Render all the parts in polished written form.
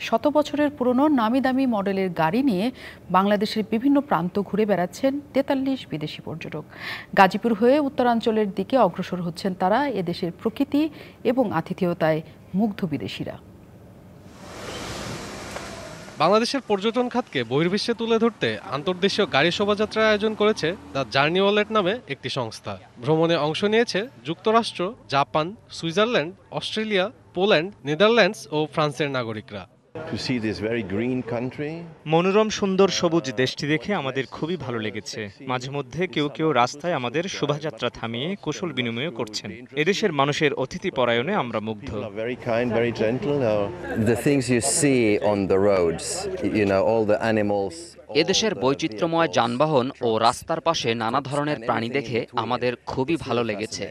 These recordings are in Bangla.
শত বছরের পুরনো নামি দামি মডেলের গাড়ি নিয়ে বাংলাদেশের বিভিন্ন প্রান্ত ঘুরে বেড়াচ্ছেন ৪৩ বিদেশি পর্যটক। গাজীপুর হয়ে উত্তরাঞ্চলের দিকে অগ্রসর হচ্ছেন তারা। এদেশের প্রকৃতি এবং আতিথেয়তায় মুগ্ধ বিদেশিরা। বাংলাদেশের পর্যটন খাতকে বহির্বিশ্বে তুলে ধরতে আন্তর্দেশীয় গাড়ি শোভাযাত্রার আয়োজন করেছে দ্য জার্নি ওয়ালেট নামে একটি সংস্থা। ভ্রমণে অংশ নিয়েছে যুক্তরাষ্ট্র, Japan, Switzerland, Australia, Poland, Netherlands ও ফ্রান্সের নাগরিকরা। মনোরম সুন্দর সবুজ দেশটি দেখে আমাদের খুবই ভালো লেগেছে। মাঝে মধ্যে কেউ কেউ রাস্তায় আমাদের শোভাযাত্রা থামিয়ে কুশল বিনিময় করছেন। এদেশের মানুষের অতিথি পরায়ণে আমরা মুগ্ধ। এদেশের বৈচিত্র্যময় যানবাহন ও রাস্তার পাশে নানা ধরনের প্রাণী দেখে আমাদের খুবই ভালো লেগেছে।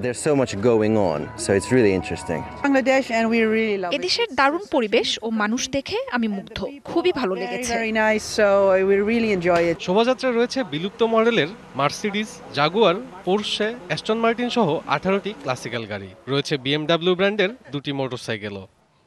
এদেশের দারুণ পরিবেশ ও মানুষ দেখে আমি মুগ্ধ, খুবই ভালো লেগেছে। শোভাযাত্রায় রয়েছে বিলুপ্ত মডেলের Mercedes, Jaguar, Porsche, Aston Martin সহ 18টি ক্লাসিক্যাল গাড়ি। রয়েছে BMW ব্র্যান্ডের 2টি মোটরসাইকেলও।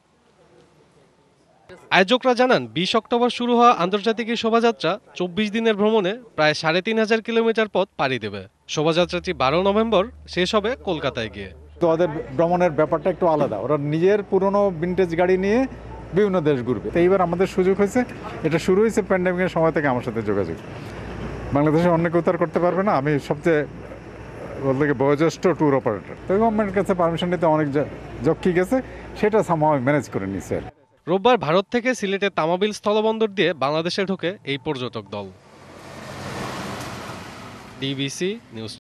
আয়োজকরা জানান 20 অক্টোবর শুরু হওয়া আন্তর্জাতিক এই শোভাযাত্রা 24 দিনের ভ্রমণে প্রায় 3500 কিলোমিটার পথ পাড়ি দেবে। শোভাযাত্রাটি 12 নভেম্বর শেষ হবে কলকাতায় গিয়ে। তো ওদের ভ্রমণের ব্যাপারটা একটু আলাদা, ওরা নিজের পুরনো ভিনটেজ গাড়ি নিয়ে বিভিন্ন দেশ ঘুরবে। তো এইবার আমাদের সুযোগ হয়েছে, এটা শুরু হয়েছে প্যান্ডেমিকের সময় থেকে আমার সাথে যোগাযোগ। বাংলাদেশে অন্য কেউ তার করতে পারবে না, আমি সবচেয়ে বলতে গিয়ে বয়োজ্যেষ্ঠ ট্যুর অপারেটর। তো গভর্নমেন্টের কাছে পারমিশন নিতে অনেক ঝক্কি গেছে, সেটা সামহাও ম্যানেজ করে নিছে। রোববার ভারত থেকে সিলেটের তামাবিল স্থলবন্দর দিয়ে বাংলাদেশে ঢোকে এই পর্যটক দল। DBC news.